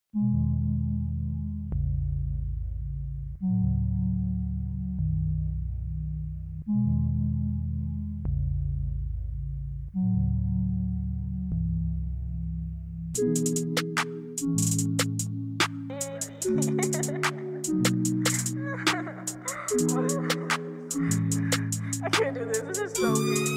I can't do this. This is so weird.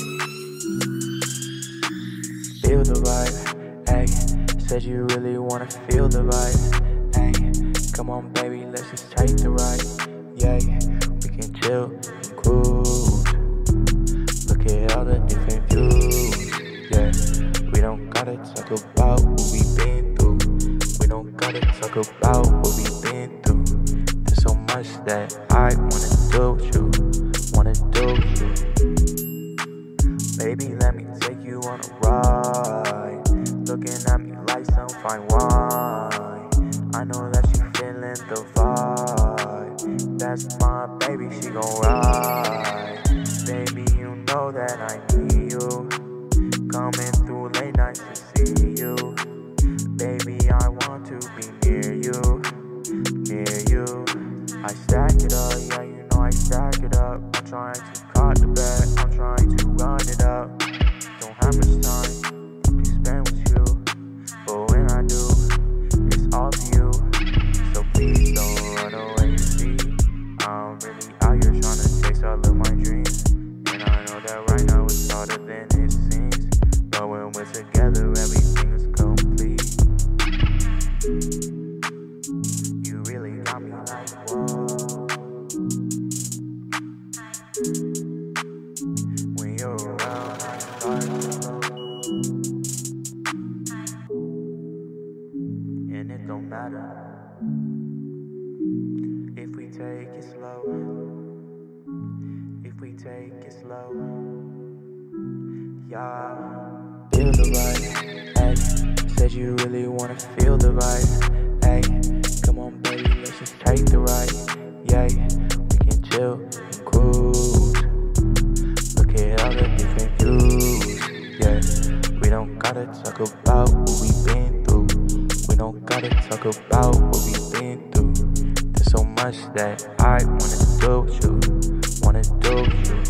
Feel the vibe, ayy. Said you really wanna feel the vibe, ayy. Come on, baby, let's just take the ride, yeah. We can chill and cruise. Look at all the different views, yeah. We don't gotta talk about what we've been through. We don't gotta talk about what we've been through. There's so much that I wanna do with you, wanna do with you. Baby, let me take you on a ride. Looking at me like some fine wine. I know that you feeling the vibe. That's my baby, she gon' ride. Baby, you know that I need you. Coming through late nights to see you. Baby, I want to be near you, near you. I stack it up, yeah, you know I stack it up. I'm trying to cut the bed, I'm trying to run it up. Don't have much time to spend with you, but when I do, it's all for you. So please don't run away, you see. I'm really out here trying to chase all of my dreams, and I know that right now it's harder than it seems. But when we're together, everything is complete. You really got me like, whoa. When you're around, I start to slow. And it don't matter if we take it slow. If we take it slow, yeah. Feel the vibe, ayy. Said you really wanna feel the vibe, ayy. Come on, baby, let's just take the ride, yeah. We can chill and cruise. Look at all the different views, yeah. We don't gotta talk about what we've been through. We don't gotta talk about what we've been through. There's so much that I wanna do with you, wanna do with you.